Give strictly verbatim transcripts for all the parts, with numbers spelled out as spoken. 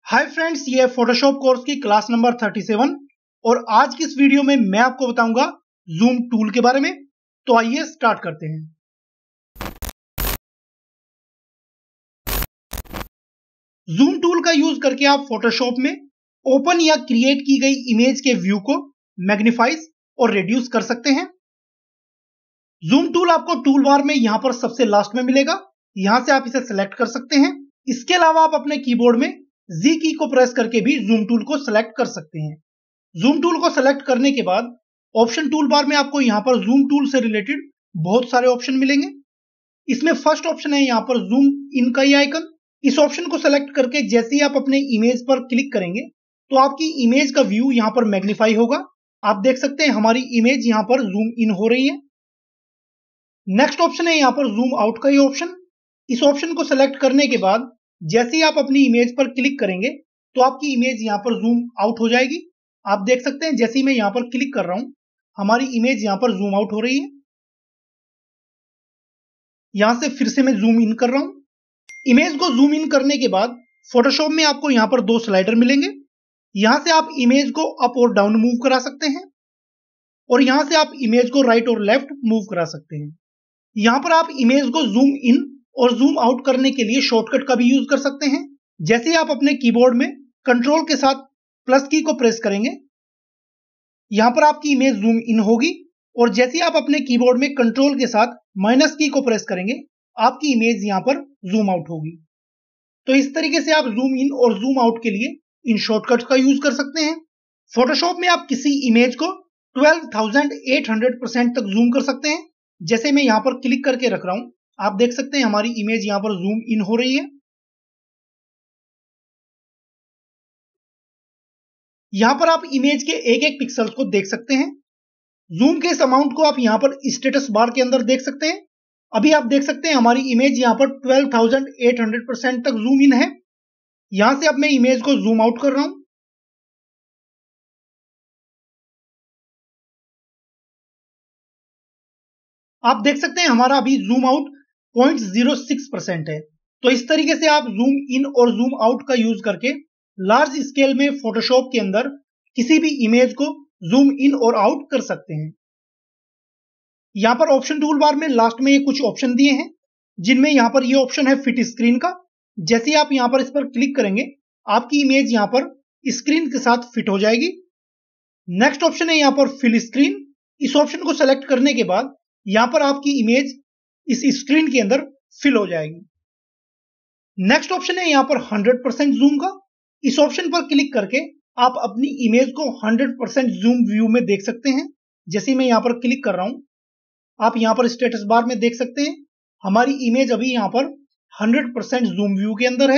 हाय friends, ये है Photoshop course की क्लास नंबर सैंतीस और आज की इस वीडियो में मैं आपको बताऊंगा जूम टूल के बारे में। तो आइए स्टार्ट करते हैं। जूम टूल का यूज करके आप फोटोशॉप में ओपन या क्रिएट की गई इमेज के व्यू को मैग्नीफाइज और रिड्यूस कर सकते हैं। जूम टूल आपको टूल बार में यहां पर सबसे लास्ट में मिलेगा। यहां से आप इसे सेलेक्ट कर सकते हैं। इसके अलावा आप अपने कीबोर्ड में जी की को प्रेस करके भी जूम टूल को सेलेक्ट कर सकते हैं। जूम टूल को सेलेक्ट करने के बाद ऑप्शन टूल बार में आपको यहां पर जूम टूल से रिलेटेड बहुत सारे ऑप्शन मिलेंगे। इसमें फर्स्ट ऑप्शन है यहां पर जूम इन का ये आइकन। इस ऑप्शन को सेलेक्ट करके जैसे ही आप अपने इमेज पर क्लिक करेंगे तो आपकी इमेज का व्यू यहां पर मैग्नीफाई होगा। आप देख सकते हैं हमारी इमेज यहां पर जूम इन हो रही है। नेक्स्ट ऑप्शन है यहां पर जूम आउट का ये ऑप्शन। इस ऑप्शन को सेलेक्ट करने के बाद जैसे ही आप अपनी इमेज पर क्लिक करेंगे तो आपकी इमेज यहां पर जूम आउट हो जाएगी। आप देख सकते हैं जैसे ही मैं यहां पर क्लिक कर रहा हूं हमारी इमेज यहां पर जूम आउट हो रही है। यहां से फिर से मैं जूम इन कर रहा हूं। इमेज को जूम इन करने के बाद फोटोशॉप में आपको यहां पर दो स्लाइडर मिलेंगे। यहां से आप इमेज को अप और डाउन मूव करा सकते हैं और यहां से आप इमेज को राइट और लेफ्ट मूव करा सकते हैं। यहां पर आप इमेज को जूम इन और जूम आउट करने के लिए शॉर्टकट का भी यूज कर सकते हैं। जैसे ही आप अपने कीबोर्ड में कंट्रोल के साथ प्लस की को प्रेस करेंगे यहां पर आपकी इमेज जूम इन होगी और जैसे ही आप अपने कीबोर्ड में कंट्रोल के साथ माइनस की को प्रेस करेंगे आपकी इमेज यहां पर जूम आउट होगी। तो इस तरीके से आप जूम इन और जूम आउट के लिए इन शॉर्टकट्स का यूज कर सकते हैं। फोटोशॉप में आप किसी इमेज को बारह हज़ार आठ सौ परसेंट तक जूम कर सकते हैं। जैसे मैं यहां पर क्लिक करके रख रहा हूं आप देख सकते हैं हमारी इमेज यहां पर जूम इन हो रही है। यहां पर आप इमेज के एक एक पिक्सल्स को देख सकते हैं। जूम के इस अमाउंट को आप यहां पर स्टेटस बार के अंदर देख सकते हैं। अभी आप देख सकते हैं हमारी इमेज यहां पर बारह हज़ार आठ सौ परसेंट तक जूम इन है। यहां से अब मैं इमेज को जूम आउट कर रहा हूं। आप देख सकते हैं हमारा अभी zoom out point zero six percent है। तो इस तरीके से आप जूम इन और जूम आउट का यूज करके लार्ज स्केल में फोटोशॉप के अंदर किसी भी इमेज को जूम इन और आउट कर सकते हैं। यहां पर ऑप्शन टूल बार में लास्ट में ये कुछ ऑप्शन दिए हैं जिनमें यहां पर ये ऑप्शन है फिट स्क्रीन का। जैसे ही आप यहां पर इस पर क्लिक करेंगे आपकी इमेज यहां पर स्क्रीन के साथ फिट हो जाएगी। नेक्स्ट ऑप्शन है यहां पर फिल स्क्रीन। इस ऑप्शन को सेलेक्ट करने के बाद यहां पर आपकी इमेज इस स्क्रीन के अंदर फिल हो जाएगी। नेक्स्ट ऑप्शन है यहां पर हंड्रेड परसेंट जूम का। इस ऑप्शन पर क्लिक करके आप अपनी इमेज को हंड्रेड परसेंट जूम व्यू में देख सकते हैं। जैसे मैं यहां पर क्लिक कर रहा हूं आप यहां पर स्टेटस बार में देख सकते हैं हमारी इमेज अभी यहां पर हंड्रेड परसेंट जूम व्यू के अंदर है।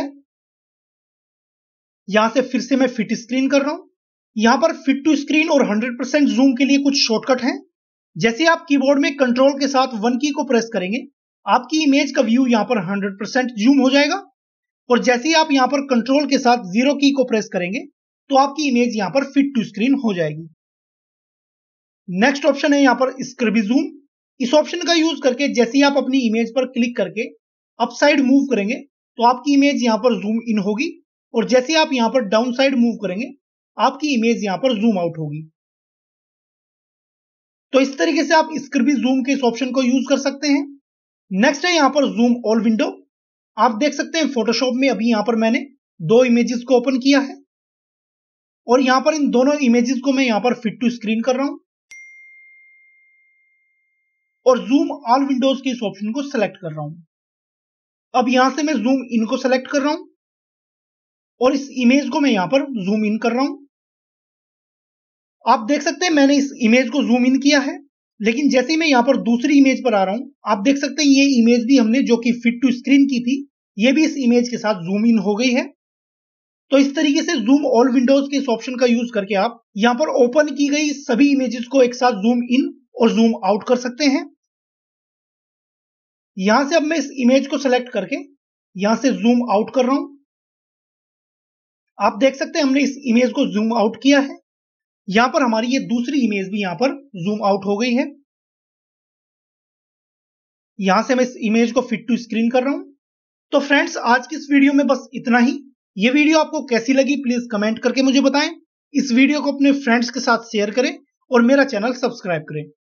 यहां से फिर से मैं फिट स्क्रीन कर रहा हूं। यहां पर फिट टू स्क्रीन और हंड्रेड परसेंट जूम के लिए कुछ शॉर्टकट हैं। जैसे आप कीबोर्ड में कंट्रोल के साथ वन की को प्रेस करेंगे आपकी इमेज का व्यू यहां पर हंड्रेड परसेंट जूम हो जाएगा और जैसे ही आप यहां पर कंट्रोल के साथ जीरो की को प्रेस करेंगे तो आपकी इमेज यहां पर फिट टू स्क्रीन हो जाएगी। नेक्स्ट ऑप्शन है यहां पर स्क्रबी जूम। इस ऑप्शन का यूज करके जैसे ही आप अपनी इमेज पर क्लिक करके अप साइड मूव करेंगे तो आपकी इमेज यहां पर जूम इन होगी और जैसे ही आप यहां पर डाउन साइड मूव करेंगे आपकी इमेज यहां पर जूम आउट होगी। तो इस तरीके से आप स्क्रबी जूम के इस ऑप्शन को यूज कर सकते हैं। नेक्स्ट है यहां पर जूम ऑल विंडो। आप देख सकते हैं फोटोशॉप में अभी यहां पर मैंने दो इमेजेस को ओपन किया है और यहां पर इन दोनों इमेजेस को मैं यहां पर फिट टू स्क्रीन कर रहा हूं और जूम ऑल विंडोज के इस ऑप्शन को सेलेक्ट कर रहा हूं। अब यहां से मैं जूम इन को सेलेक्ट कर रहा हूं और इस इमेज को मैं यहां पर जूम इन कर रहा हूं। आप देख सकते हैं मैंने इस इमेज को जूम इन किया है लेकिन जैसे ही मैं यहां पर दूसरी इमेज पर आ रहा हूं आप देख सकते हैं ये इमेज भी हमने जो कि फिट टू स्क्रीन की थी ये भी इस इमेज के साथ जूम इन हो गई है। तो इस तरीके से जूम ऑल विंडोज के इस ऑप्शन का यूज करके आप यहां पर ओपन की गई सभी इमेजेस को एक साथ जूम इन और जूम आउट कर सकते हैं। यहां से अब मैं इस इमेज को सेलेक्ट करके यहां से जूम आउट कर रहा हूं। आप देख सकते हैं हमने इस इमेज को जूम आउट किया है। यहां पर हमारी ये दूसरी इमेज भी यहां पर जूम आउट हो गई है। यहां से मैं इस इमेज को फिट टू स्क्रीन कर रहा हूं। तो फ्रेंड्स आज की इस वीडियो में बस इतना ही। ये वीडियो आपको कैसी लगी प्लीज कमेंट करके मुझे बताएं। इस वीडियो को अपने फ्रेंड्स के साथ शेयर करें और मेरा चैनल सब्सक्राइब करें।